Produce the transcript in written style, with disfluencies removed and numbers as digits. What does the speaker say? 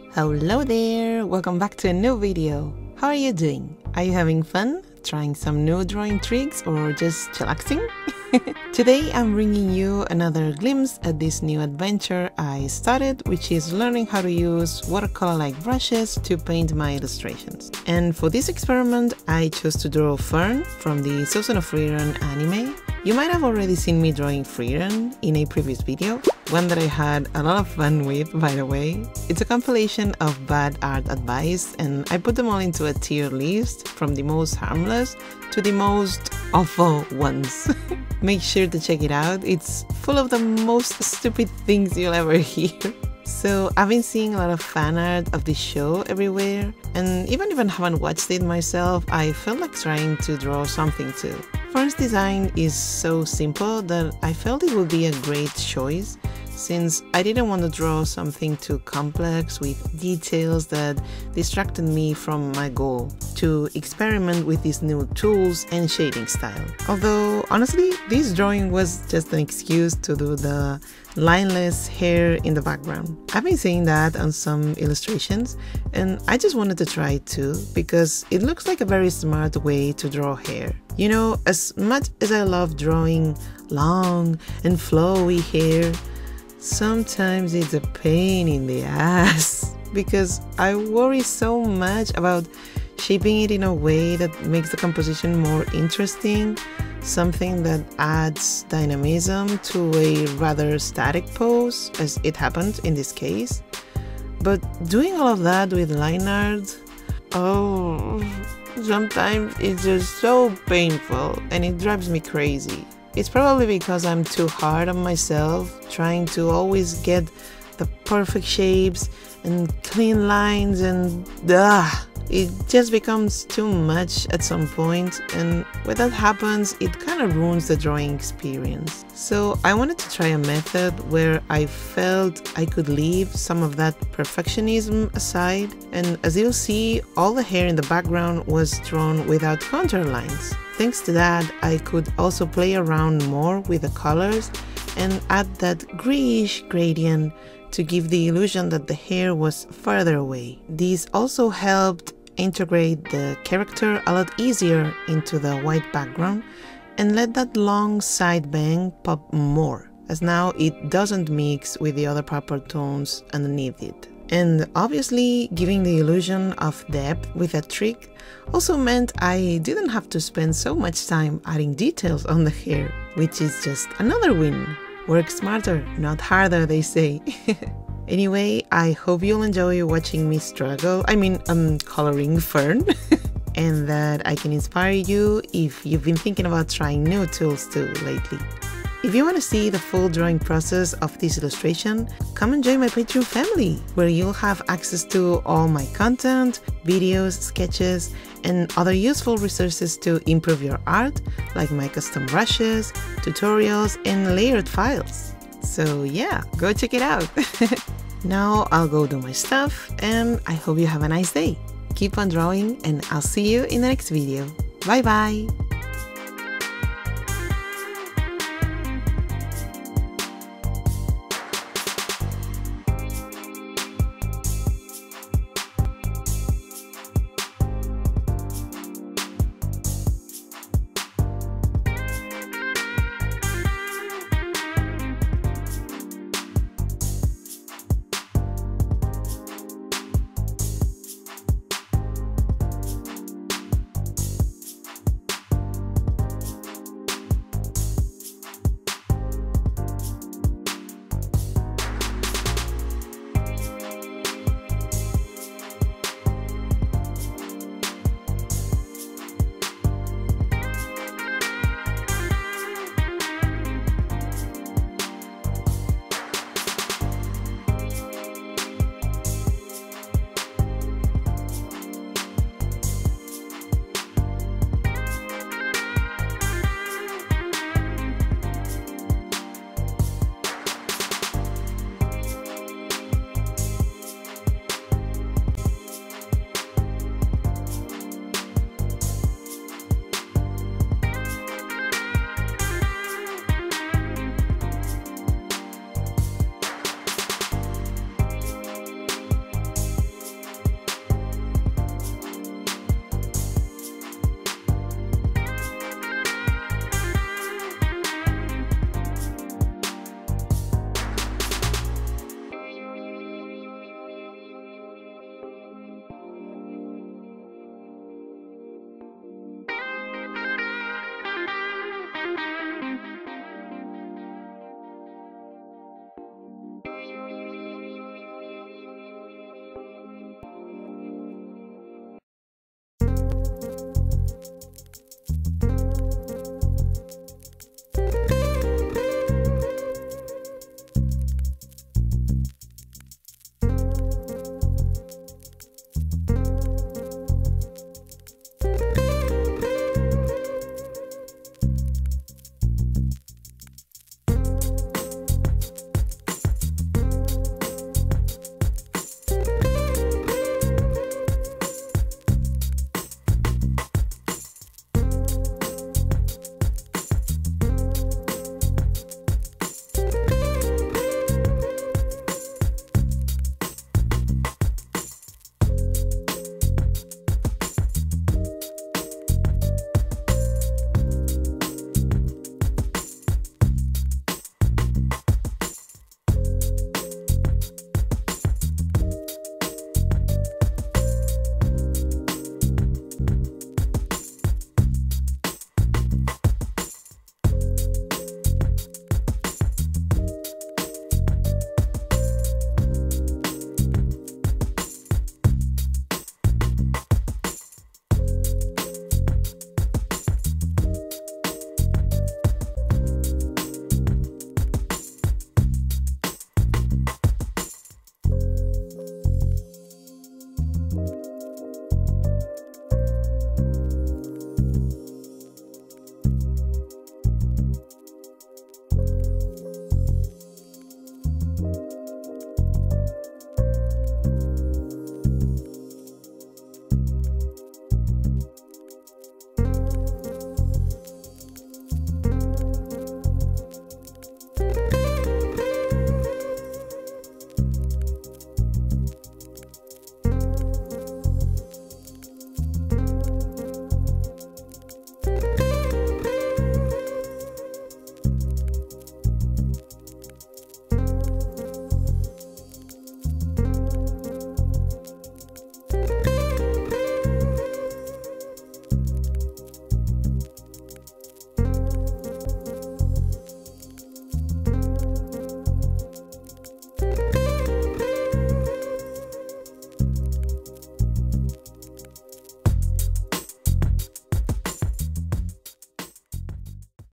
Hello there! Welcome back to a new video. How are you doing? Are you having fun? Trying some new drawing tricks or just chillaxing? Today I'm bringing you another glimpse at this new adventure I started, which is learning how to use watercolor-like brushes to paint my illustrations. And for this experiment I chose to draw Fern from the Sousan of Frieren anime. You might have already seen me drawing Frieren in a previous video, one that I had a lot of fun with, by the way. It's a compilation of bad art advice, and I put them all into a tier list from the most harmless to the most awful ones. Make sure to check it out, it's full of the most stupid things you'll ever hear. So I've been seeing a lot of fan art of this show everywhere, and even if I haven't watched it myself, I felt like trying to draw something too. Fern's design is so simple that I felt it would be a great choice, since I didn't want to draw something too complex with details that distracted me from my goal to experiment with these new tools and shading style. Although honestly, this drawing was just an excuse to do the lineless hair in the background. I've been seeing that on some illustrations and I just wanted to try it too, because it looks like a very smart way to draw hair. You know, as much as I love drawing long and flowy hair, sometimes it's a pain in the ass because I worry so much about shaping it in a way that makes the composition more interesting, something that adds dynamism to a rather static pose, as it happened in this case. But doing all of that with line art, oh, sometimes it's just so painful and it drives me crazy. It's probably because I'm too hard on myself, trying to always get the perfect shapes and clean lines, and it just becomes too much at some point, and when that happens it kind of ruins the drawing experience. So I wanted to try a method where I felt I could leave some of that perfectionism aside, and as you'll see, all the hair in the background was drawn without contour lines. Thanks to that, I could also play around more with the colors and add that grayish gradient to give the illusion that the hair was further away. This also helped integrate the character a lot easier into the white background and let that long side bang pop more, as now it doesn't mix with the other purple tones underneath it. And obviously, giving the illusion of depth with a trick also meant I didn't have to spend so much time adding details on the hair, which is just another win. Work smarter, not harder, they say. Anyway, I hope you'll enjoy watching me struggle, coloring Fern, and that I can inspire you if you've been thinking about trying new tools too lately. If you want to see the full drawing process of this illustration, come and join my Patreon family, where you'll have access to all my content, videos, sketches, and other useful resources to improve your art, like my custom brushes, tutorials, and layered files. So yeah, go check it out! Now I'll go do my stuff, and I hope you have a nice day. Keep on drawing, and I'll see you in the next video. Bye bye!